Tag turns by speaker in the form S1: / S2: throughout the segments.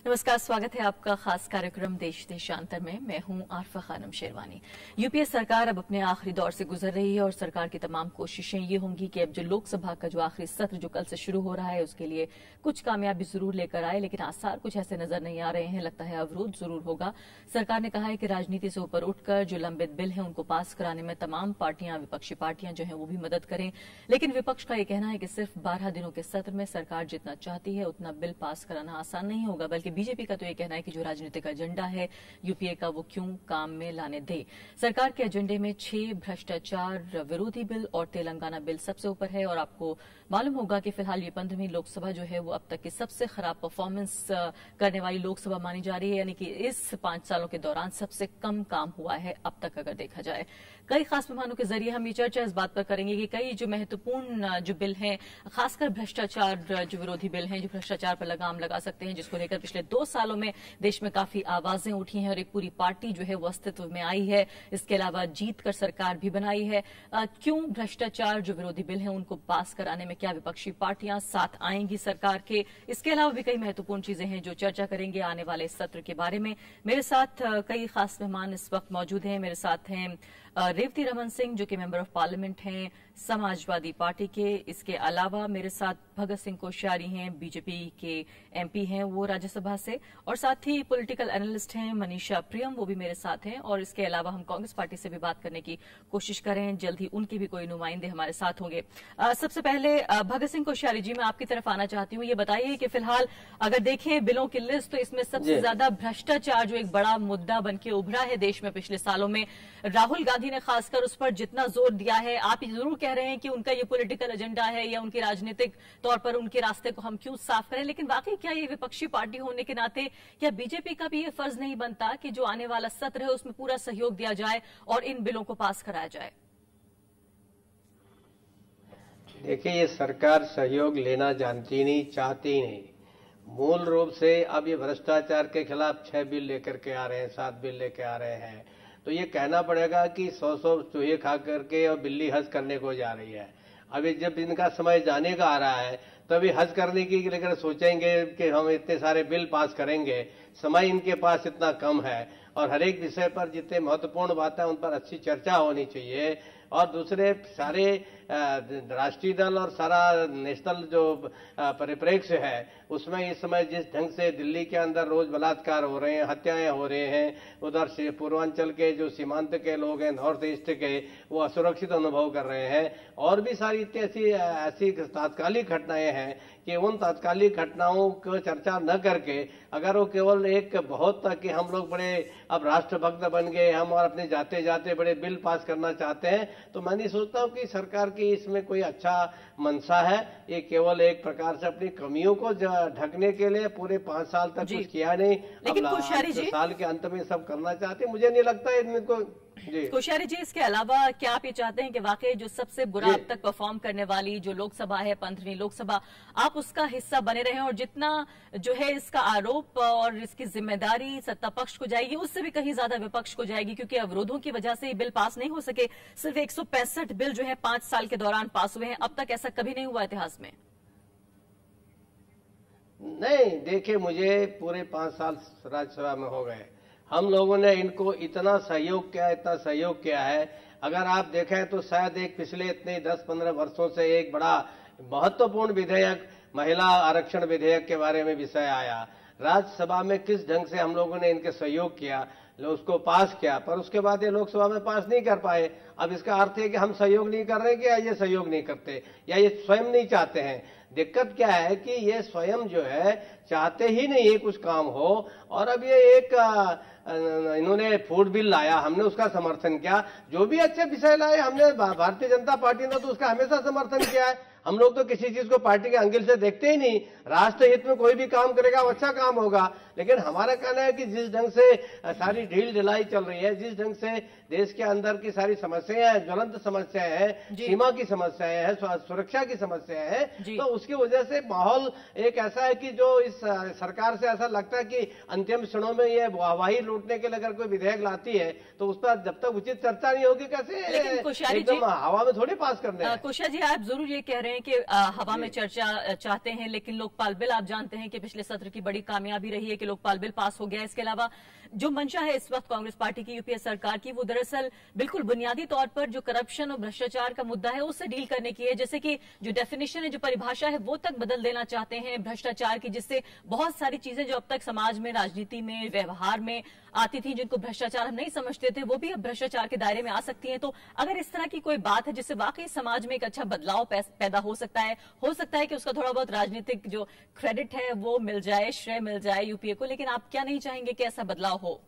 S1: नमस्कार, स्वागत है आपका खास कार्यक्रम देश देशांतर में। मैं हूं आरफा खानम शेरवानी। यूपीए सरकार अब अपने आखिरी दौर से गुजर रही है और सरकार की तमाम कोशिशें ये होंगी कि अब जो लोकसभा का जो आखिरी सत्र जो कल से शुरू हो रहा है उसके लिए कुछ कामयाबी जरूर लेकर आए, लेकिन आसार कुछ ऐसे नजर नहीं आ रहे हैं। लगता है अवरोध जरूर होगा। सरकार ने कहा है कि राजनीति से ऊपर उठकर जो लंबित बिल है उनको पास कराने में तमाम पार्टियां, विपक्षी पार्टियां जो है वो भी मदद करें, लेकिन विपक्ष का ये कहना है कि सिर्फ 12 दिनों के सत्र में सरकार जितना चाहती है उतना बिल पास कराना आसान नहीं होगा, बल्कि बीजेपी का तो ये कहना है कि जो राजनीतिक एजेंडा है यूपीए का वो क्यों काम में लाने दे। सरकार के एजेंडे में 6 भ्रष्टाचार विरोधी बिल और तेलंगाना बिल सबसे ऊपर है और आपको मालूम होगा कि फिलहाल ये 15वीं लोकसभा जो है वो अब तक की सबसे खराब परफॉर्मेंस करने वाली लोकसभा मानी जा रही है, यानी कि इस 5 सालों के दौरान सबसे कम काम हुआ है अब तक अगर देखा जाए। कई खास मेहमानों के जरिए हम ये चर्चा इस बात पर करेंगे कि कई जो महत्वपूर्ण जो बिल हैं, खासकर भ्रष्टाचार जो विरोधी बिल हैं, जो भ्रष्टाचार पर लगाम लगा सकते हैं, जिसको लेकर पिछले 2 सालों में देश में काफी आवाजें उठी हैं और एक पूरी पार्टी जो है वो अस्तित्व में आई है। इसके अलावा जीत कर सरकार भी बनाई है। क्यों भ्रष्टाचार जो विरोधी बिल हैं उनको पास कराने में क्या विपक्षी पार्टियां साथ आएंगी सरकार के? इसके अलावा भी कई महत्वपूर्ण चीजें हैं जो चर्चा करेंगे आने वाले सत्र के बारे में। मेरे साथ कई खास मेहमान इस वक्त मौजूद हैं। मेरे साथ हैं रेवती रमन सिंह जो कि मेंबर ऑफ पार्लियामेंट हैं समाजवादी पार्टी के। इसके अलावा मेरे साथ भगत सिंह कोश्यारी हैं, बीजेपी के एमपी हैं वो राज्यसभा से, और साथ ही पॉलिटिकल एनालिस्ट हैं मनीषा प्रियम, वो भी मेरे साथ हैं। और इसके अलावा हम कांग्रेस पार्टी से भी बात करने की कोशिश कर रहे हैं, जल्द ही उनके भी कोई नुमाइंदे हमारे साथ होंगे। सबसे पहले भगत सिंह कोश्यारी जी, मैं आपकी तरफ आना चाहती हूँ। ये बताइए कि फिलहाल अगर देखें बिलों की लिस्ट तो इसमें सबसे ज्यादा भ्रष्टाचार जो एक बड़ा मुद्दा बनके उभरा है देश में पिछले सालों में, राहुल गांधी ने खासकर उस पर जितना जोर दिया है, आप जरूर कह रहे हैं कि उनका ये पॉलिटिकल एजेंडा है या उनकी राजनीतिक तौर पर उनके रास्ते को हम क्यों साफ करें, लेकिन वाकई क्या ये विपक्षी पार्टी होने के नाते क्या बीजेपी का भी ये फर्ज नहीं बनता कि जो आने वाला सत्र है उसमें पूरा सहयोग दिया जाए और इन बिलों को पास कराया जाए?
S2: देखिए, ये सरकार सहयोग लेना जानती नहीं, चाहती नहीं। मूल रूप से अब ये भ्रष्टाचार के खिलाफ 6 बिल लेकर के आ रहे हैं, 7 बिल लेके आ रहे हैं, तो ये कहना पड़ेगा कि 100 चूहे खा करके और बिल्ली हज करने को जा रही है। अभी जब इनका समय जाने का आ रहा है तभी हज करने की लेकर सोचेंगे कि हम इतने सारे बिल पास करेंगे। समय इनके पास इतना कम है और हर एक विषय पर जितने महत्वपूर्ण बातें उन पर अच्छी चर्चा होनी चाहिए। और दूसरे सारे राष्ट्रीय दल और सारा नेशनल जो परिप्रेक्ष्य है उसमें इस समय जिस ढंग से दिल्ली के अंदर रोज बलात्कार हो रहे हैं, हत्याएं हो रहे हैं, उधर से पूर्वांचल के जो सीमांत के लोग हैं, नॉर्थ ईस्ट के, वो असुरक्षित अनुभव कर रहे हैं। और भी सारी इतनी ऐसी तात्कालिक घटनाएं हैं कि उन तात्कालिक घटनाओं को चर्चा न करके अगर वो केवल एक बहुत कि हम लोग बड़े अब राष्ट्रभक्त बन गए, हम और अपने जाते जाते बड़े बिल पास करना चाहते हैं, तो मैं नहीं सोचता हूं कि सरकार की इसमें कोई अच्छा मंशा है। ये केवल एक प्रकार से अपनी कमियों को ढकने के लिए पूरे 5 साल तक कुछ किया नहीं,
S1: लेकिन कोश्यारी जी
S2: साल के अंत में सब करना चाहते। मुझे नहीं लगता है इनको।
S1: कोश्यारी जी, इसके अलावा क्या आप ये चाहते हैं कि वाकई जो सबसे बुरा अब तक परफॉर्म करने वाली जो लोकसभा है, 15वीं लोकसभा, आप उसका हिस्सा बने रहें और जितना जो है इसका आरोप और इसकी जिम्मेदारी सत्ता पक्ष को जाएगी उससे भी कहीं ज्यादा विपक्ष को जाएगी, क्योंकि अवरोधों की वजह से ये बिल पास नहीं हो सके। सिर्फ 165 बिल जो है 5 साल के दौरान पास हुए हैं, अब तक ऐसा कभी नहीं हुआ इतिहास में।
S2: नहीं, देखिए, मुझे पूरे 5 साल राज्यसभा में हो गए, हम लोगों ने इनको इतना सहयोग किया है। अगर आप देखें तो शायद एक पिछले इतने 10-15 वर्षों से एक बड़ा महत्वपूर्ण विधेयक, महिला आरक्षण विधेयक के बारे में विषय आया राज्यसभा में, किस ढंग से हम लोगों ने इनके सहयोग किया, उसको पास किया, पर उसके बाद ये लोकसभा में पास नहीं कर पाए। अब इसका अर्थ है कि हम सहयोग नहीं कर रहे कि या ये सहयोग नहीं करते या ये स्वयं नहीं चाहते हैं। दिक्कत क्या है कि ये स्वयं जो है चाहते ही नहीं है कुछ काम हो। और अब ये एक इन्होंने फूड बिल लाया, हमने उसका समर्थन किया। जो भी अच्छे विषय लाए हमने, भारतीय जनता पार्टी ने तो उसका हमेशा समर्थन किया है। हम लोग तो किसी चीज को पार्टी के एंगल से देखते ही नहीं, राष्ट्र हित में कोई भी काम करेगा वो अच्छा काम होगा। लेकिन हमारा कहना है कि जिस ढंग से सारी ढील ढिलाई चल रही है, जिस ढंग से देश के अंदर की सारी समस्याएं हैं, ज्वलंत समस्याएं हैं, सीमा की समस्याएं हैं, सुरक्षा की समस्याएं हैं, तो उसकी वजह से माहौल एक ऐसा है कि जो इस सरकार से ऐसा लगता है कि अंतिम क्षणों में ये वाहवाही लूटने के लिए अगर कोई विधेयक लाती है तो उस पर जब तक उचित चर्चा नहीं होगी कैसे एकदम हवा में थोड़ी पास करने।
S1: कोश्यारी जी, आप जरूर ये कह रहे हैं हैं कि हवा में चर्चा चाहते हैं, लेकिन लोकपाल बिल आप जानते हैं कि पिछले सत्र की बड़ी कामयाबी रही है कि लोकपाल बिल पास हो गया। इसके अलावा जो मंशा है इस वक्त कांग्रेस पार्टी की यूपीए सरकार की, वो दरअसल बिल्कुल बुनियादी तौर पर जो करप्शन और भ्रष्टाचार का मुद्दा है उससे डील करने की है। जैसे कि जो डेफिनेशन है, जो परिभाषा है, वो तक बदल देना चाहते हैं भ्रष्टाचार की, जिससे बहुत सारी चीजें जो अब तक समाज में, राजनीति में, व्यवहार में आती थी, जिनको भ्रष्टाचार हम नहीं समझते थे, वो भी अब भ्रष्टाचार के दायरे में आ सकती है। तो अगर इस तरह की कोई बात है जिससे वाकई समाज में एक अच्छा बदलाव पैदा हो सकता है कि उसका थोड़ा बहुत राजनीतिक जो क्रेडिट है वो मिल जाए, श्रेय मिल जाए यूपीए को, लेकिन आप क्या नहीं चाहेंगे कि ऐसा बदलाव हो?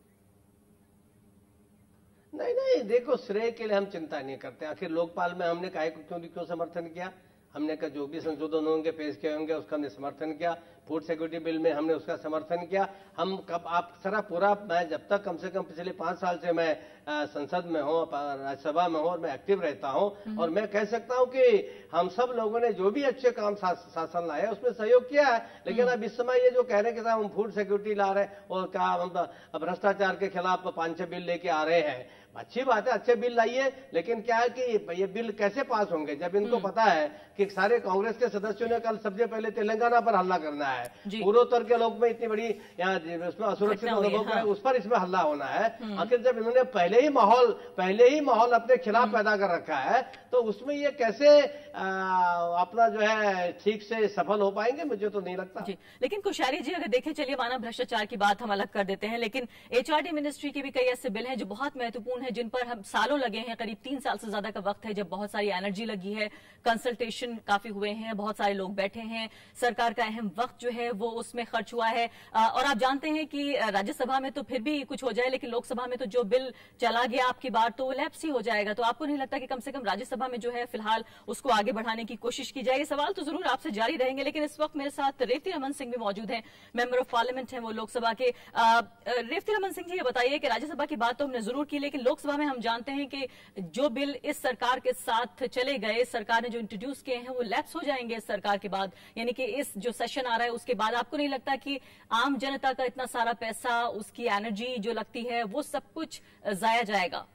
S2: नहीं, देखो, श्रेय के लिए हम चिंता नहीं करते। आखिर लोकपाल में हमने क्यों समर्थन किया? हमने कहा जो भी संशोधन होंगे, पेश किए होंगे, उसका हमने समर्थन किया। फूड सिक्योरिटी बिल में हमने उसका समर्थन किया। हम कब आप सारा पूरा, मैं जब तक कम से कम पिछले 5 साल से मैं संसद में हूँ, राज्यसभा में हूँ और मैं एक्टिव रहता हूँ, और मैं कह सकता हूँ कि हम सब लोगों ने जो भी अच्छे काम शासन लाए उसमें सहयोग किया है। लेकिन अब इस समय ये जो कह रहे हैं कि साहब हम फूड सिक्योरिटी ला रहे हैं और क्या हम भ्रष्टाचार के खिलाफ 5-6 बिल लेके आ रहे हैं, अच्छी बात है, अच्छे बिल लाइए, लेकिन क्या है कि ये बिल कैसे पास होंगे जब इनको पता है कि सारे कांग्रेस के सदस्यों ने कल सबसे पहले तेलंगाना पर हल्ला करना है, पूर्वोत्तर के लोग में इतनी बड़ी यहाँ उसमें असुरक्षित अनुभव है, उस पर इसमें हल्ला होना है। आखिर जब इन्होंने पहले ही माहौल अपने खिलाफ पैदा कर रखा है, तो उसमें ये कैसे अपना जो है ठीक से सफल हो पाएंगे, मुझे तो नहीं लगता
S1: जी। लेकिन कोश्यारी जी, अगर देखें, चलिए मानव भ्रष्टाचार की बात हम अलग कर देते हैं, लेकिन एचआरडी मिनिस्ट्री के भी कई ऐसे बिल हैं जो बहुत महत्वपूर्ण है, जिन पर हम सालों लगे हैं, करीब 3 साल से ज्यादा का वक्त है, जब बहुत सारी एनर्जी लगी है, कंसल्टेशन काफी हुए हैं, बहुत सारे लोग बैठे हैं, सरकार का अहम वक्त जो है वो उसमें खर्च हुआ है। और आप जानते हैं कि राज्यसभा में तो फिर भी कुछ हो जाए, लेकिन लोकसभा में तो जो बिल चला गया आपकी बार, तो वो लैप्स ही हो जाएगा। तो आपको नहीं लगता कि कम से कम राज्यसभा में जो है फिलहाल उसको आगे बढ़ाने की कोशिश की जाएगी? सवाल तो जरूर आपसे जारी रहेंगे, लेकिन इस वक्त मेरे साथ रेवती रमन सिंह भी मौजूद हैं, मेंबर ऑफ पार्लियामेंट हैं वो लोकसभा के। रेवती रमन सिंह जी, ये बताइए कि राज्यसभा की बात तो हमने जरूर की, लेकिन लोकसभा में हम जानते हैं कि जो बिल इस सरकार के साथ चले गए, सरकार ने जो इंट्रोड्यूस किए हैं, वो लैप्स हो जाएंगे इस सरकार के बाद, यानी कि इस जो सेशन आ रहा है उसके बाद। आपको नहीं लगता कि आम जनता का इतना सारा पैसा, उसकी एनर्जी जो लगती है, वो सब कुछ जाया जाएगा?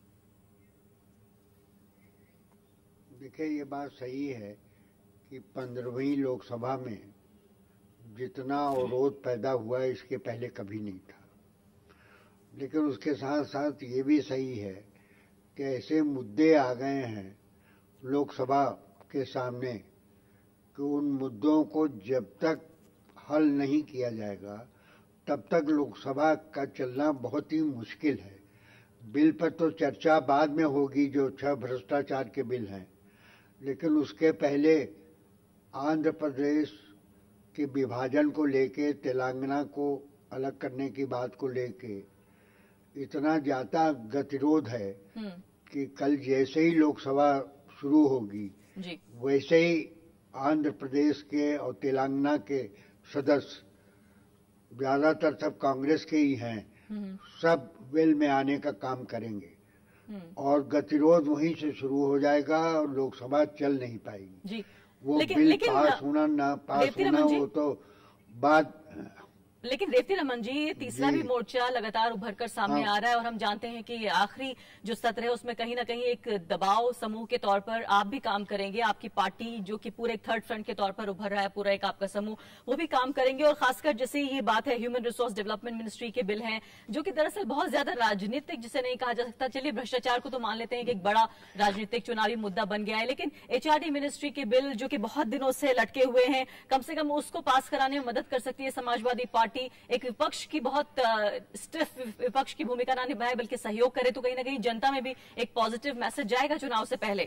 S3: देखिए, ये बात सही है कि 15वीं लोकसभा में जितना अवरोध पैदा हुआ इसके पहले कभी नहीं था, लेकिन उसके साथ साथ ये भी सही है कि ऐसे मुद्दे आ गए हैं लोकसभा के सामने कि उन मुद्दों को जब तक हल नहीं किया जाएगा तब तक लोकसभा का चलना बहुत ही मुश्किल है। बिल पर तो चर्चा बाद में होगी, जो 6 भ्रष्टाचार के बिल हैं, लेकिन उसके पहले आंध्र प्रदेश के विभाजन को लेके, तेलंगाना को अलग करने की बात को लेके इतना ज्यादा गतिरोध है कि कल जैसे ही लोकसभा शुरू होगी
S1: जी,
S3: वैसे ही आंध्र प्रदेश के और तेलंगाना के सदस्य, ज्यादातर सब कांग्रेस के ही हैं, सब वेल में आने का काम करेंगे और गतिरोध वहीं से शुरू हो जाएगा और लोकसभा चल नहीं पाएगी जी। वो बिल पास होना ना पास होना वो तो बात।
S1: लेकिन रेवती रमन जी, ये तीसरा भी मोर्चा लगातार उभर कर सामने आ रहा है और हम जानते हैं कि आखिरी जो सत्र है उसमें कहीं ना कहीं एक दबाव समूह के तौर पर आप भी काम करेंगे, आपकी पार्टी जो कि पूरे थर्ड फ्रंट के तौर पर उभर रहा है, पूरा एक आपका समूह, वो भी काम करेंगे। और खासकर जैसे ये बात है ह्यूमन रिसोर्स डेवलपमेंट मिनिस्ट्री के बिल हैं, जो कि दरअसल बहुत ज्यादा राजनीतिक जिसे नहीं कहा जा सकता, चलिए भ्रष्टाचार को तो मान लेते हैं कि एक बड़ा राजनीतिक चुनावी मुद्दा बन गया है, लेकिन एचआरडी मिनिस्ट्री के बिल जो कि बहुत दिनों से लटके हुए हैं, कम से कम उसको पास कराने में मदद कर सकती है समाजवादी पार्टी। एक विपक्ष की बहुत स्टिफ विपक्ष की भूमिका ना निभाए बल्कि सहयोग करे, तो कहीं ना कहीं जनता में भी एक पॉजिटिव मैसेज जाएगा चुनाव से पहले।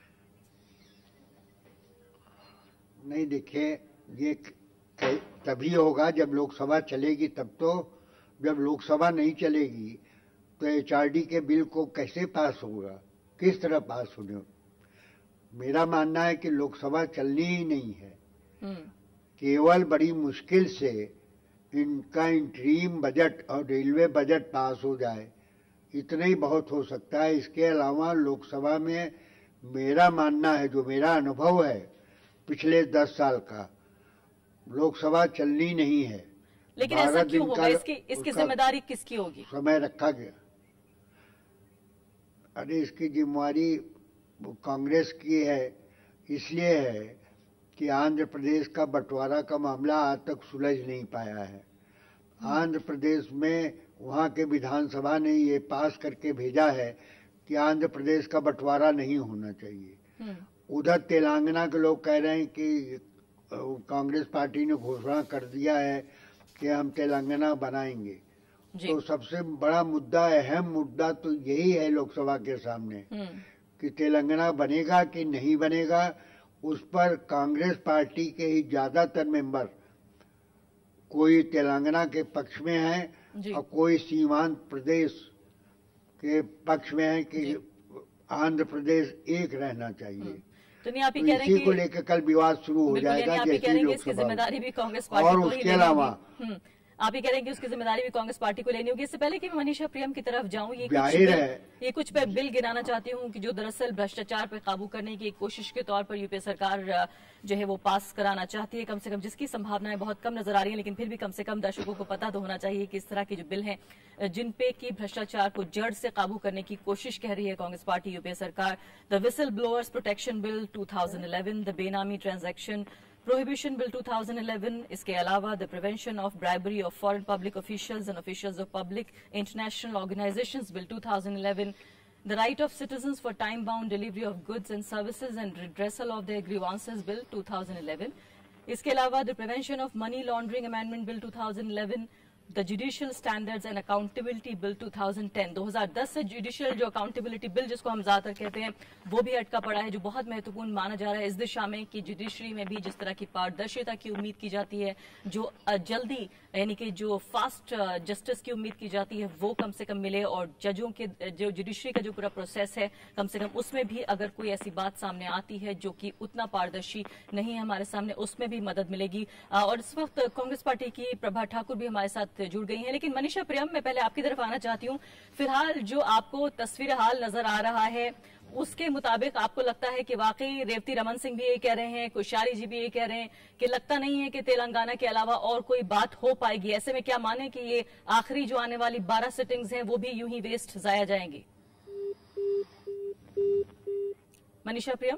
S3: नहीं, देखिए, ये तभी होगा जब लोकसभा चलेगी, तब तो। जब लोकसभा नहीं चलेगी तो एचआरडी के बिल को कैसे पास होगा, किस तरह पास होने? मेरा मानना है कि लोकसभा चलनी ही नहीं है, केवल बड़ी मुश्किल से इनका इंटरीम बजट और रेलवे बजट पास हो जाए, इतना ही बहुत हो सकता है। इसके अलावा लोकसभा में मेरा मानना है, जो मेरा अनुभव है पिछले 10 साल का, लोकसभा चलनी नहीं है।
S1: लेकिन ऐसा क्यों होगा? इसकी जिम्मेदारी किसकी होगी?
S3: समय रखा गया। अरे, इसकी जिम्मेवारी कांग्रेस की है इसलिए है कि आंध्र प्रदेश का बंटवारा का मामला आज तक सुलझ नहीं पाया है। आंध्र प्रदेश में वहाँ के विधानसभा ने ये पास करके भेजा है कि आंध्र प्रदेश का बंटवारा नहीं होना चाहिए। उधर तेलंगाना के लोग कह रहे हैं कि कांग्रेस पार्टी ने घोषणा कर दिया है कि हम तेलंगाना बनाएंगे। तो सबसे बड़ा मुद्दा, अहम मुद्दा तो यही है लोकसभा के सामने कि तेलंगाना बनेगा कि नहीं बनेगा। उस पर कांग्रेस पार्टी के ही ज्यादातर मेंबर कोई तेलंगाना के पक्ष में है और कोई सीमांत प्रदेश के पक्ष में है कि आंध्र प्रदेश एक रहना चाहिए।
S1: तो नहीं आप ही कह रहे हैं
S3: इसी को लेकर कल विवाद शुरू हो जाएगा जैसे लोकसभा,
S1: जिम्मेदारी भी कांग्रेस पार्टी
S3: और उसके अलावा
S1: आप ही कह रहे हैं कि उसकी जिम्मेदारी भी कांग्रेस पार्टी को लेनी होगी। इससे पहले कि मैं मनीषा प्रियम की तरफ जाऊं, ये कुछ पे बिल गिनाना चाहती हूं कि जो दरअसल भ्रष्टाचार पर काबू करने की एक कोशिश के तौर पर यूपीए सरकार जो है वो पास कराना चाहती है, कम से कम जिसकी संभावनाएं बहुत कम नजर आ रही है, लेकिन फिर भी कम से कम दर्शकों को पता तो होना चाहिए कि इस तरह के जो बिल हैं जिन पे की भ्रष्टाचार को जड़ से काबू करने की कोशिश कह रही है कांग्रेस पार्टी यूपीए सरकार। The whistle blowers protection bill 2011, the benami transaction Prohibition Bill 2011, इसके अलावा the prevention of bribery of foreign public officials and officials of public international organisations bill 2011, the right of citizens for time bound delivery of goods and services and redressal of their grievances bill 2011, इसके अलावा the prevention of money laundering amendment bill 2011, the judicial standards and accountability bill 2010, 2010 से judicial जो accountability bill जिसको हम ज्यादातर कहते हैं वो भी अटका पड़ा है, जो बहुत महत्वपूर्ण माना जा रहा है इस दिशा में कि जुडिशरी में भी जिस तरह की पारदर्शिता की उम्मीद की जाती है, जो जल्दी यानी कि जो फास्ट जस्टिस की उम्मीद की जाती है वो कम से कम मिले, और जजों के जो जुडिशरी का जो पूरा प्रोसेस है कम से कम उसमें भी अगर कोई ऐसी बात सामने आती है जो कि उतना पारदर्शी नहीं है हमारे सामने, उसमें भी मदद मिलेगी। और इस वक्त कांग्रेस पार्टी की प्रभा ठाकुर भी हमारे साथ जुड़ गई हैं। लेकिन मनीषा प्रियम, मैं पहले आपकी तरफ आना चाहती हूँ। फिलहाल जो आपको तस्वीर हाल नजर आ रहा है उसके मुताबिक आपको लगता है कि वाकई रेवती रमन सिंह भी ये कह रहे हैं, कोश्यारी जी भी ये कह रहे हैं कि लगता नहीं है कि तेलंगाना के अलावा और कोई बात हो पाएगी। ऐसे में क्या माने कि ये आखिरी जो आने वाली 12 सिटिंग्स हैं वो भी यूं ही वेस्ट जाया जाएंगी? मनीषा प्रियम,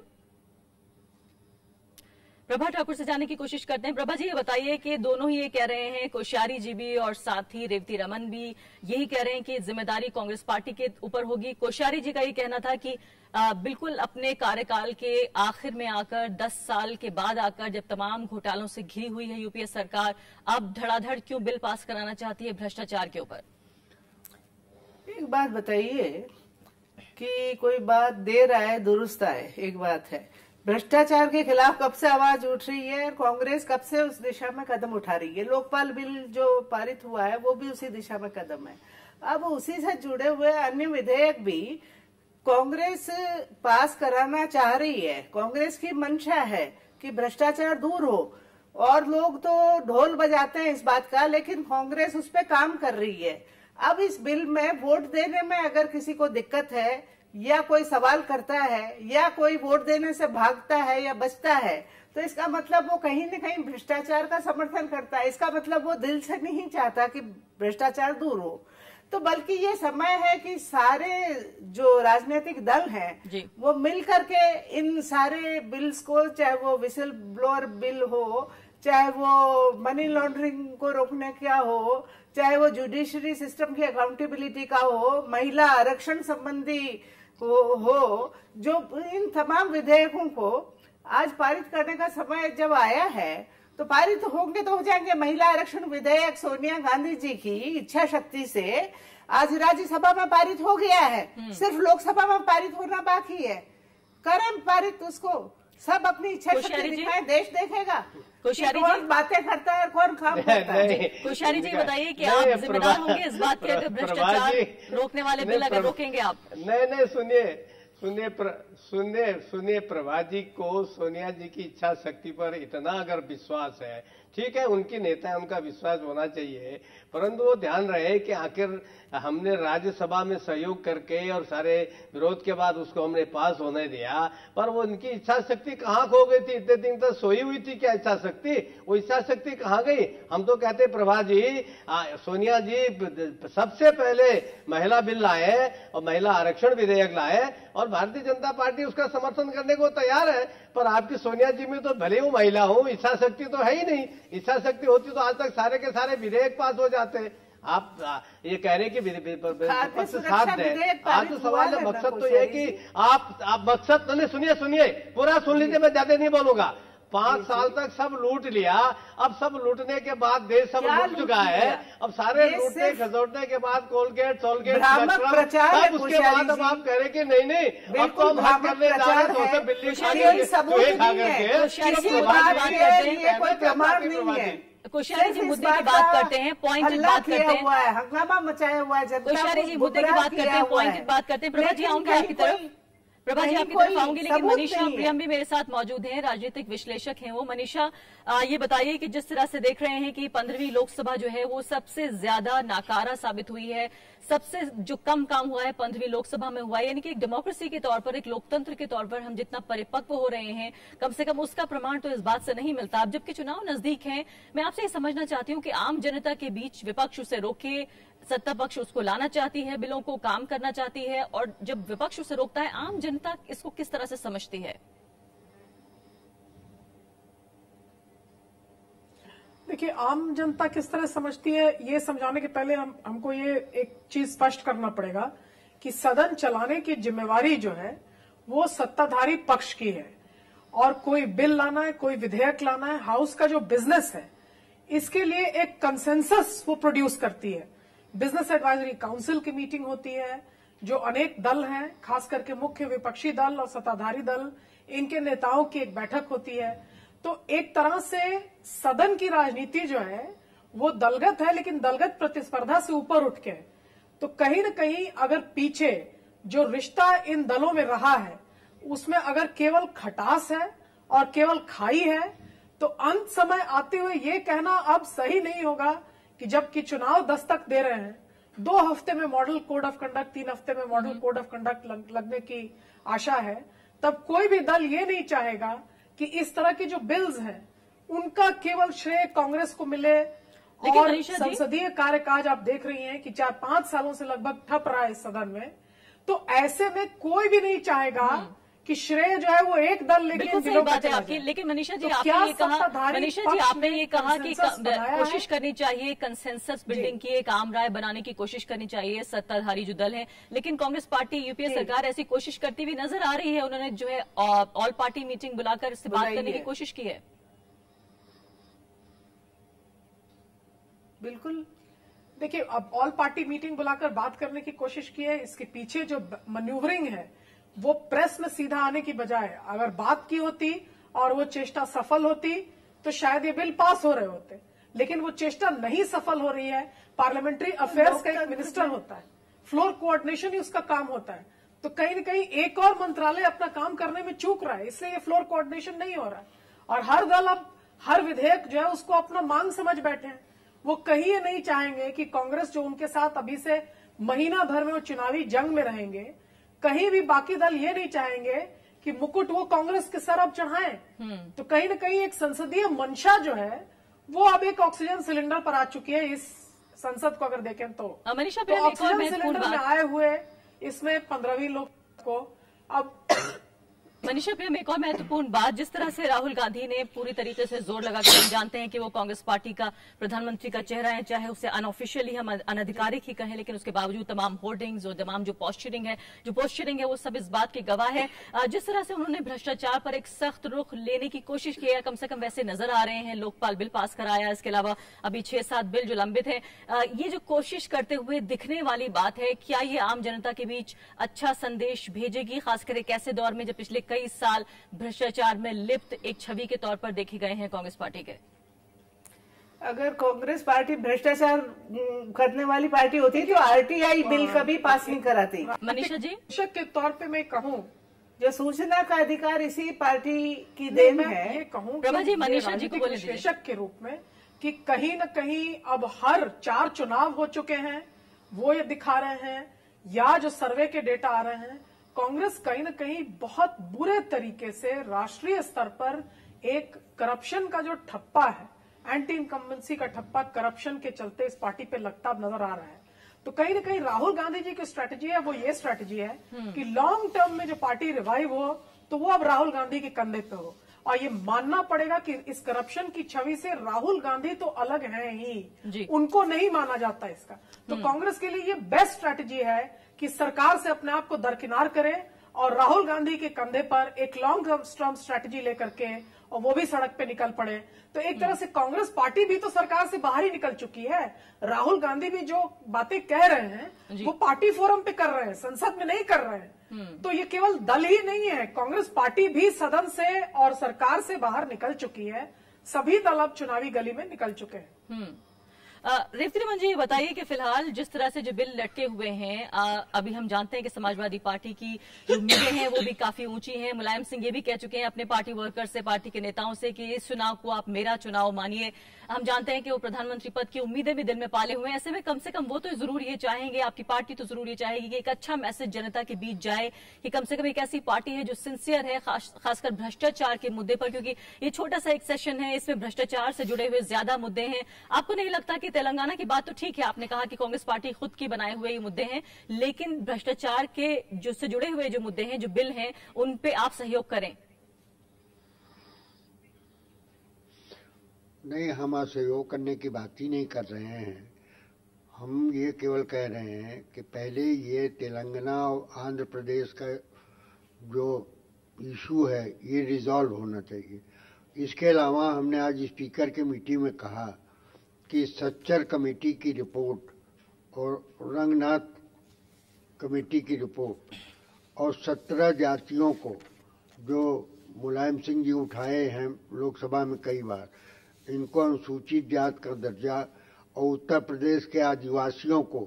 S1: प्रभा ठाकुर से जाने की कोशिश करते हैं। प्रभा जी, ये बताइए कि दोनों ही ये कह रहे हैं, कोश्यारी जी भी और साथ ही रेवती रमन भी यही कह रहे हैं कि जिम्मेदारी कांग्रेस पार्टी के ऊपर होगी। कोश्यारी जी का ये कहना था कि बिल्कुल अपने कार्यकाल के आखिर में आकर 10 साल के बाद आकर जब तमाम घोटालों से घिरी हुई है यूपीए सरकार, अब धड़ाधड़ क्यों बिल पास कराना चाहती है भ्रष्टाचार के ऊपर?
S4: एक बात बताइए कि कोई बात देर आए दुरुस्त आए, एक बात है। भ्रष्टाचार के खिलाफ कब से आवाज उठ रही है, कांग्रेस कब से उस दिशा में कदम उठा रही है। लोकपाल बिल जो पारित हुआ है वो भी उसी दिशा में कदम है। अब उसी से जुड़े हुए अन्य विधेयक भी कांग्रेस पास कराना चाह रही है। कांग्रेस की मंशा है कि भ्रष्टाचार दूर हो, और लोग तो ढोल बजाते हैं इस बात का, लेकिन कांग्रेस उस पर काम कर रही है। अब इस बिल में वोट देने में अगर किसी को दिक्कत है या कोई सवाल करता है या कोई वोट देने से भागता है या बचता है, तो इसका मतलब वो कहीं न कहीं भ्रष्टाचार का समर्थन करता है। इसका मतलब वो दिल से नहीं चाहता कि भ्रष्टाचार दूर हो। तो बल्कि ये समय है कि सारे जो राजनीतिक दल हैं वो मिल करके इन सारे बिल्स को, चाहे वो विसल ब्लोअर बिल हो, चाहे वो मनी लॉन्ड्रिंग को रोकने का हो, चाहे वो जुडिशरी सिस्टम की अकाउंटेबिलिटी का हो, महिला आरक्षण संबंधी हो, जो इन तमाम विधेयकों को आज पारित करने का समय जब आया है तो पारित होंगे तो हो जाएंगे। महिला आरक्षण विधेयक सोनिया गांधी जी की इच्छा शक्ति से आज राज्यसभा में पारित हो गया है, सिर्फ लोकसभा में पारित होना बाकी है। करें पारित उसको, सब अपनी इच्छा शक्ति दिखाएं, देश देखेगा। कोश्यारी जी बातें करता है, कौन काम करता है।
S1: कोश्यारी जी बताइए कि आप जिम्मेदार होंगे इस बात के अगर भ्रष्टाचार रोकने वाले बिल अगर रोकेंगे आप?
S2: नहीं, सुनिए प्रभा जी को सोनिया जी की इच्छा शक्ति पर इतना अगर विश्वास है, ठीक है, उनकी नेता है, उनका विश्वास होना चाहिए, परंतु वो ध्यान रहे कि आखिर हमने राज्यसभा में सहयोग करके और सारे विरोध के बाद उसको हमने पास होने दिया, पर वो उनकी इच्छा शक्ति कहाँ खो गई थी? इतने दिन तक सोई हुई थी क्या इच्छा शक्ति? वो इच्छा शक्ति कहाँ गई? हम तो कहते प्रभा जी, सोनिया जी सबसे पहले महिला बिल लाए और महिला आरक्षण विधेयक लाए, और और भारतीय जनता पार्टी उसका समर्थन करने को तैयार है। पर आपकी सोनिया जी में तो भले वो महिला हो, इच्छा शक्ति तो है ही नहीं। इच्छा शक्ति होती तो आज तक सारे के सारे विधेयक पास हो जाते। आप ये कह रहे हैं कि विपक्ष साथ दें। आज तो सवाल है, मकसद तो ये कि आप मकसद नहीं, सुनिए पूरा सुन लीजिए, मैं ज्यादा नहीं बोलूंगा। 5 साल तक सब लूट लिया, अब सब लूटने के बाद देश सब लूट चुका है। अब सारे लूटने खसोटने के बाद कोलगेट सोलगेट सब उसके बाद अब आप कह रहे कि नहीं अब तो हम हक करने जा रहे हैं, तो उसे बिल्ली खा करके
S1: कोश्यारी जी मुद्दे की बात करते हैं, पॉइंटेड बात करते हैं,
S4: हंगामा मचाया हुआ है।
S1: कोश्यारी जी मुद्दे की बात करते हैं, पॉइंटेड बात करते हैं। प्रभा जी आऊंगी आपकी तरफ, प्रभा जी आपकी तरफ आऊंगी, लेकिन मनीषा प्रियम भी मेरे साथ मौजूद हैं, राजनीतिक विश्लेषक हैं वो। मनीषा, ये बताइए कि जिस तरह से देख रहे हैं कि 15वीं लोकसभा जो है वो सबसे ज्यादा नाकारा साबित हुई है, सबसे जो कम काम हुआ है 15वीं लोकसभा में हुआ है, यानी कि एक डेमोक्रेसी के तौर पर, एक लोकतंत्र के तौर पर हम जितना परिपक्व हो रहे हैं, कम से कम उसका प्रमाण तो इस बात से नहीं मिलता। अब जबकि चुनाव नजदीक हैं, मैं आपसे ये समझना चाहती हूँ कि आम जनता के बीच विपक्ष उसे रोके, सत्ता पक्ष उसको लाना चाहती है, बिलों को काम करना चाहती है, और जब विपक्ष उसे रोकता है, आम जनता इसको किस तरह से समझती है?
S5: देखिए, आम जनता किस तरह समझती है, ये समझाने के पहले हमको ये एक चीज स्पष्ट करना पड़ेगा कि सदन चलाने की जिम्मेवारी जो है वो सत्ताधारी पक्ष की है, और कोई बिल लाना है, कोई विधेयक लाना है, हाउस का जो बिजनेस है इसके लिए एक कंसेंसस वो प्रोड्यूस करती है। बिजनेस एडवाइजरी काउंसिल की मीटिंग होती है, जो अनेक दल हैं, खास करके मुख्य विपक्षी दल और सत्ताधारी दल, इनके नेताओं की एक बैठक होती है। तो एक तरह से सदन की राजनीति जो है वो दलगत है, लेकिन दलगत प्रतिस्पर्धा से ऊपर उठ के। तो कहीं न कहीं अगर पीछे जो रिश्ता इन दलों में रहा है उसमें अगर केवल खटास है और केवल खाई है, तो अंत समय आते हुए ये कहना अब सही नहीं होगा कि जबकि चुनाव दस्तक दे रहे हैं, 2 हफ्ते में मॉडल कोड ऑफ कंडक्ट, 3 हफ्ते में मॉडल कोड ऑफ कंडक्ट लगने की आशा है, तब कोई भी दल ये नहीं चाहेगा कि इस तरह के जो बिल्स हैं उनका केवल श्रेय कांग्रेस को मिले। और संसदीय कार्यकाज आप देख रही हैं कि 4-5 सालों से लगभग ठप रहा है इस सदन में, तो ऐसे में कोई भी नहीं चाहेगा कि श्रेय जो है वो एक दल लेके।
S1: बिल्कुल सही बात है आपकी, लेकिन मनीषा जी आपने ये कहा, मनीषा जी आपने ये कहा कि कोशिश करनी चाहिए कंसेंसस बिल्डिंग की, एक आम राय बनाने की कोशिश करनी चाहिए सत्ताधारी जो दल है, लेकिन कांग्रेस पार्टी, यूपीए सरकार ऐसी कोशिश करती हुई नजर आ रही है। उन्होंने जो है ऑल पार्टी मीटिंग बुलाकर इससे बात करने की कोशिश की है।
S5: बिल्कुल, देखिए, अब ऑल पार्टी मीटिंग बुलाकर बात करने की कोशिश की है, इसके पीछे जो मैन्यूवरिंग है वो प्रेस में सीधा आने की बजाय अगर बात की होती और वो चेष्टा सफल होती तो शायद ये बिल पास हो रहे होते, लेकिन वो चेष्टा नहीं सफल हो रही है। पार्लियामेंट्री अफेयर्स का एक मिनिस्टर होता है, फ्लोर कोऑर्डिनेशन ही उसका काम होता है, तो कहीं न कहीं एक और मंत्रालय अपना काम करने में चूक रहा है, इसलिए ये फ्लोर कोऑर्डिनेशन नहीं हो रहा है। और हर दल अब हर विधेयक जो है उसको अपना मांग समझ बैठे हैं। वो कहीं ये नहीं चाहेंगे कि कांग्रेस जो उनके साथ अभी से महीना भर में वो चुनावी जंग में रहेंगे, कहीं भी बाकी दल ये नहीं चाहेंगे कि मुकुट वो कांग्रेस के सर अब चढ़ाएं। तो कहीं न कहीं एक संसदीय मंशा जो है वो अब एक ऑक्सीजन सिलेंडर पर आ चुकी है इस संसद को अगर देखें तो। ऑक्सीजन सिलेंडर में आए हुए इसमें 15वीं लोग को अब
S1: मनीषा प्रियम, एक और महत्वपूर्ण बात, जिस तरह से राहुल गांधी ने पूरी तरीके से जोर लगाकर, हम जानते हैं कि वो कांग्रेस पार्टी का प्रधानमंत्री का चेहरा है, चाहे उसे अनऑफिशियली हम अनधिकारिक ही कहें, लेकिन उसके बावजूद तमाम होर्डिंग्स और तमाम जो पोस्चरिंग है वो सब इस बात की गवाह है। जिस तरह से उन्होंने भ्रष्टाचार पर एक सख्त रुख लेने की कोशिश की है, कम से कम वैसे नजर आ रहे हैं। लोकपाल बिल पास कराया, इसके अलावा अभी 6-7 बिल जो लंबित है, ये जो कोशिश करते हुए दिखने वाली बात है, क्या ये आम जनता के बीच अच्छा संदेश भेजेगी, खासकर एक ऐसे दौर में जब पिछले कई साल भ्रष्टाचार में लिप्त एक छवि के तौर पर देखे गए हैं कांग्रेस पार्टी के?
S4: अगर कांग्रेस पार्टी भ्रष्टाचार करने वाली पार्टी होती तो आरटीआई बिल कभी पास नहीं कराती।
S1: मनीषा जी,
S5: शिक्षक के तौर पे मैं कहूं,
S4: जो सूचना का अधिकार इसी पार्टी की देन है।
S5: ये कहूं
S1: प्रभा जी, मनीषा जी को बोले
S5: विश्लेषक के रूप में कि कहीं न कहीं अब हर 4 चुनाव हो चुके हैं, वो ये दिखा रहे हैं, या जो सर्वे के डेटा आ रहे हैं, कांग्रेस कहीं न कहीं बहुत बुरे तरीके से राष्ट्रीय स्तर पर एक करप्शन का जो ठप्पा है, एंटी इनकम्बेंसी का ठप्पा करप्शन के चलते इस पार्टी पे लगता नजर आ रहा है। तो कहीं ना कहीं राहुल गांधी जी की स्ट्रेटेजी है वो ये स्ट्रेटेजी है कि लॉन्ग टर्म में जो पार्टी रिवाइव हो तो वो अब राहुल गांधी के कंधे पे हो। और ये मानना पड़ेगा कि इस करप्शन की छवि से राहुल गांधी तो अलग हैं ही, उनको नहीं माना जाता इसका। तो कांग्रेस के लिए ये बेस्ट स्ट्रेटेजी है कि सरकार से अपने आप को दरकिनार करे और राहुल गांधी के कंधे पर एक लॉन्ग टर्म स्ट्रेटेजी लेकर के और वो भी सड़क पे निकल पड़े। तो एक तरह से कांग्रेस पार्टी भी तो सरकार से बाहर ही निकल चुकी है। राहुल गांधी भी जो बातें कह रहे हैं वो पार्टी फोरम पे कर रहे हैं, संसद में नहीं कर रहे हैं। तो ये केवल दल ही नहीं है, कांग्रेस पार्टी भी सदन से और सरकार से बाहर निकल चुकी है। सभी दल अब चुनावी गली में निकल चुके हैं।
S1: रेवती रमन जी, बताइए कि फिलहाल जिस तरह से जो बिल लटके हुए हैं, अभी हम जानते हैं कि समाजवादी पार्टी की जो उम्मीदें हैं वो भी काफी ऊंची हैं। मुलायम सिंह ये भी कह चुके हैं अपने पार्टी वर्कर्स से, पार्टी के नेताओं से कि इस चुनाव को आप मेरा चुनाव मानिए। हम जानते हैं कि वो प्रधानमंत्री पद की उम्मीदें भी दिल में पाले हुए हैं। ऐसे में कम से कम वो तो जरूर ये चाहेंगे, आपकी पार्टी तो जरूर ये चाहेगी कि एक अच्छा मैसेज जनता के बीच जाए कि कम से कम एक ऐसी पार्टी है जो सिंसियर है, खासकर भ्रष्टाचार के मुद्दे पर, क्योंकि ये छोटा सा एक सेशन है, इसमें भ्रष्टाचार से जुड़े हुए ज्यादा मुद्दे हैं। आपको नहीं लगता कि तेलंगाना की बात तो ठीक है, आपने कहा कि कांग्रेस पार्टी खुद की बनाए हुए ये मुद्दे हैं, लेकिन भ्रष्टाचार के जो से जुड़े हुए जो मुद्दे हैं, जो बिल हैं, उन पे आप सहयोग करें?
S3: नहीं, हम सहयोग करने की बात ही नहीं कर रहे हैं। हम ये केवल कह रहे हैं कि पहले ये तेलंगाना और आंध्र प्रदेश का जो इशू है ये रिजॉल्व होना चाहिए। इसके अलावा हमने आज स्पीकर के मीटिंग में कहा कि सच्चर कमेटी की रिपोर्ट और रंगनाथ कमेटी की रिपोर्ट और 17 जातियों को जो मुलायम सिंह जी उठाए हैं लोकसभा में कई बार, इनको अनुसूचित जात का दर्जा और उत्तर प्रदेश के आदिवासियों को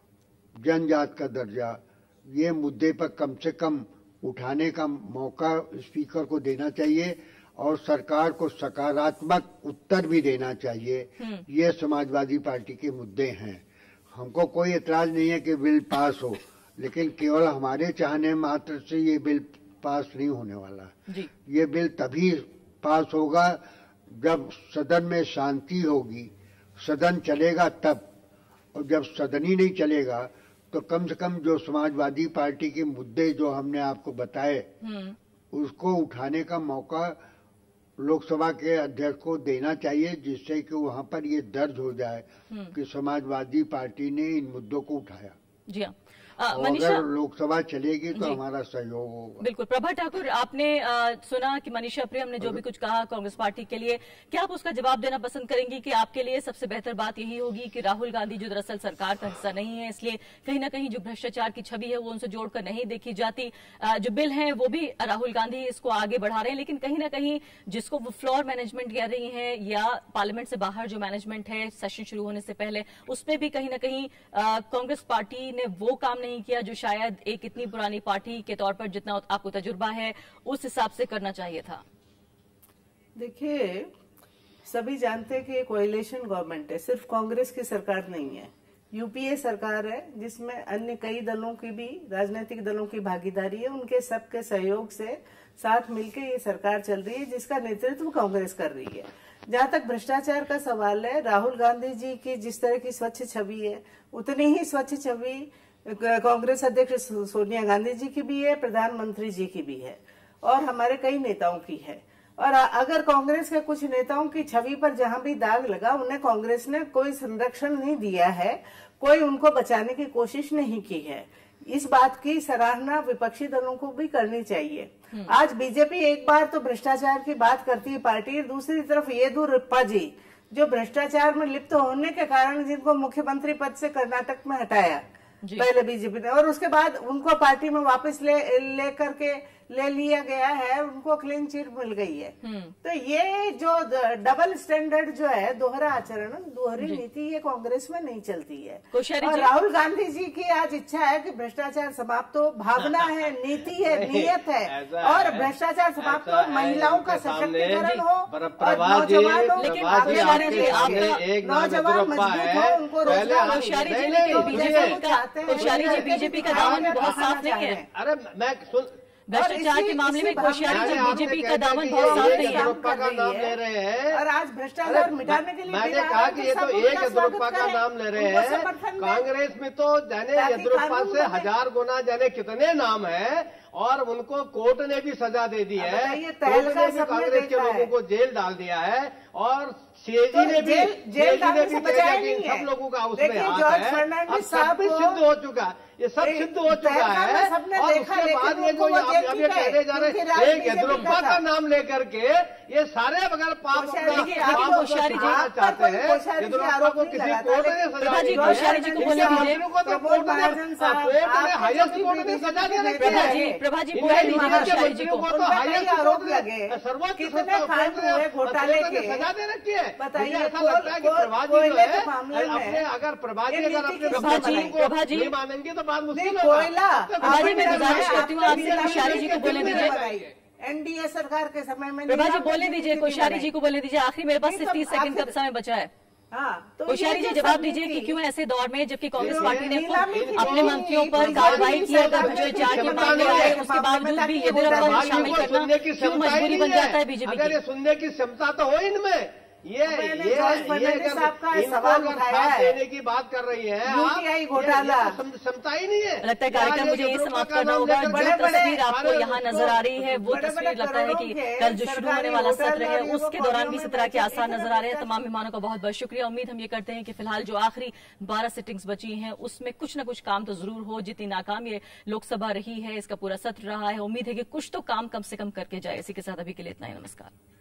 S3: जनजात का दर्जा, ये मुद्दे पर कम से कम उठाने का मौका स्पीकर को देना चाहिए और सरकार को सकारात्मक उत्तर भी देना चाहिए। ये समाजवादी पार्टी के मुद्दे हैं। हमको कोई एतराज नहीं है कि बिल पास हो, लेकिन केवल हमारे चाहने मात्र से ये बिल पास नहीं होने वाला। ये बिल तभी पास होगा जब सदन में शांति होगी, सदन चलेगा तब। और जब सदन ही नहीं चलेगा तो कम से कम जो समाजवादी पार्टी के मुद्दे जो हमने आपको बताए उसको उठाने का मौका लोकसभा के अध्यक्ष को देना चाहिए, जिससे कि वहां पर ये दर्ज हो जाए कि समाजवादी पार्टी ने इन मुद्दों को उठाया।
S1: जी हाँ,
S3: मनीषा, अगर लोकसभा चलेगी तो हमारा सहयोग होगा।
S1: बिल्कुल। प्रभा ठाकुर, आपने सुना कि मनीषा प्रियम ने जो भी कुछ कहा कांग्रेस पार्टी के लिए, क्या आप उसका जवाब देना पसंद करेंगी कि आपके लिए सबसे बेहतर बात यही होगी कि राहुल गांधी जो दरअसल सरकार का हिस्सा नहीं है, इसलिए कहीं ना कहीं जो भ्रष्टाचार की छवि है वो उनसे जोड़कर नहीं देखी जाती। जो बिल है वो भी राहुल गांधी इसको आगे बढ़ा रहे हैं, लेकिन कहीं ना कहीं जिसको वो फ्लोर मैनेजमेंट कह रही है या पार्लियामेंट से बाहर जो मैनेजमेंट है सेशन शुरू होने से पहले, उसमें भी कहीं ना कहीं कांग्रेस पार्टी ने वो काम नहीं किया जो शायद एक इतनी पुरानी पार्टी के तौर पर, जितना आपको तजुर्बा है, उस हिसाब से करना चाहिए था।
S4: देखिए, सभी जानते हैं कि ये कोएलिशन गवर्नमेंट है, सिर्फ कांग्रेस की सरकार नहीं है, यूपीए सरकार है जिसमें अन्य कई दलों की भी, राजनीतिक दलों की भागीदारी है। उनके सबके सहयोग से साथ मिलकर ये सरकार चल रही है जिसका नेतृत्व कांग्रेस कर रही है। जहां तक भ्रष्टाचार का सवाल है, राहुल गांधी जी की जिस तरह की स्वच्छ छवि है, उतनी ही स्वच्छ छवि कांग्रेस अध्यक्ष सोनिया गांधी जी की भी है, प्रधानमंत्री जी की भी है और हमारे कई नेताओं की है। और अगर कांग्रेस के कुछ नेताओं की छवि पर जहां भी दाग लगा, उन्हें कांग्रेस ने कोई संरक्षण नहीं दिया है, कोई उनको बचाने की कोशिश नहीं की है। इस बात की सराहना विपक्षी दलों को भी करनी चाहिए। आज बीजेपी एक बार तो भ्रष्टाचार की बात करती है पार्टी, दूसरी तरफ येदियुरप्पा जी जो भ्रष्टाचार में लिप्त होने के कारण जिनको मुख्यमंत्री पद से कर्नाटक में हटाया पहले बीजेपी ने, और उसके बाद उनको पार्टी में वापस ले करके ले लिया गया है, उनको क्लीन चिट मिल गई है। तो ये जो डबल स्टैंडर्ड जो है, दोहरा आचरण, दोहरी नीति, ये कांग्रेस में नहीं चलती है। और राहुल गांधी जी की आज इच्छा है कि भ्रष्टाचार समाप्त हो, भावना है, नीति है, नियत है, और भ्रष्टाचार समाप्त हो, महिलाओं का सशक्तिकरण हो, और नौजवानों नौजवान मजबूत हो, उनको रोजगार।
S1: कोश्यारी जी बीजेपी का दामन बहुत साफ नहीं है।
S2: अरे मैं
S1: भ्रष्टाचार के मामले में कोश्यारी जी बीजेपी का दामन बहुत साफ नहीं है।
S2: येद्रुप्पा का नाम ले रहे हैं
S4: और आज भ्रष्टाचार मिटाने के लिए
S2: मैंने कहा कि ये तो एक येद्रुप्पा का नाम ले रहे हैं। कांग्रेस में तो जाने येद्रुप्पा से 1000 गुना जाने कितने नाम है और उनको कोर्ट ने भी सजा दे दी है। कोर्ट ने भी कांग्रेस के लोगों को जेल डाल दिया है और सीएजी ने भी सब लोगों का उसमें हाथ है। अब सब भी सिद्ध हो चुका, ये सब सिद्ध हो चुका है। और उसके बाद ये जो अब ये कहने जा रहे हैं एक येद्रुप्पा का नाम लेकर के ये सारे अगर पाप चाहते हैं येद्रुप्पा को किसी कोर्ट ने सजा दी है, हाईएस्ट कोर्ट ने सजा दे रखी है।
S1: प्रभा जी बोले दीजिए
S2: को तो हाईएस्ट कोर्ट ने सर्वोच्च
S4: घोटाले के
S2: सजा दे रखी है। बताइए, ऐसा लगता है कि प्रभा जी जो है अपने अगर प्रभा जी अगर अपने को नहीं मानेंगे तो बात मुश्किल होगा।
S1: प्रभा जी मैं गुजारिश करती हूँ आपसे कोश्यारी जी को बोलने दीजिए।
S4: एनडीए सरकार के समय में
S1: प्रभा जी बोलने दीजिए, कोश्यारी जी को बोलने दीजिए। आखिरी मेरे पास सिर्फ 30 सेकंड का समय बचा है।
S4: तो
S1: कोश्यारी जी जवाब दीजिए कि क्यों ऐसे दौर में जबकि कांग्रेस पार्टी ने अपने मंत्रियों पर कार्रवाई की अगर भ्रष्टाचार के मामले आए उसके बावजूद भी येद्रुप्पा शामिल करना क्यों मजबूरी बन जाता है बीजेपी की?
S2: अगर ये सुनने की क्षमता तो हो इनमें, ये
S4: सवाल उठाया
S2: देने की बात कर रही है
S4: यूटीआई घोटाला,
S2: क्षमता ही नहीं है।
S1: लगता है कार्यक्रम मुझे ये समाप्त करना होगा। जो तस्वीर आपको यहाँ नजर आ रही है वो तस्वीर लगता है कि कल जो शुरू होने वाला सत्र है उसके दौरान भी इस तरह के आसार नजर आ रहे हैं। तमाम मेहमानों का बहुत बहुत शुक्रिया। उम्मीद हम ये करते हैं कि फिलहाल जो आखिरी 12 सिटिंग्स बची हैं उसमें कुछ न कुछ काम तो जरूर हो। जितनी नाकाम ये लोकसभा रही है, इसका पूरा सत्र रहा है, उम्मीद है कि कुछ तो काम कम से कम करके जाए। इसी के साथ अभी के लिए इतना ही, नमस्कार।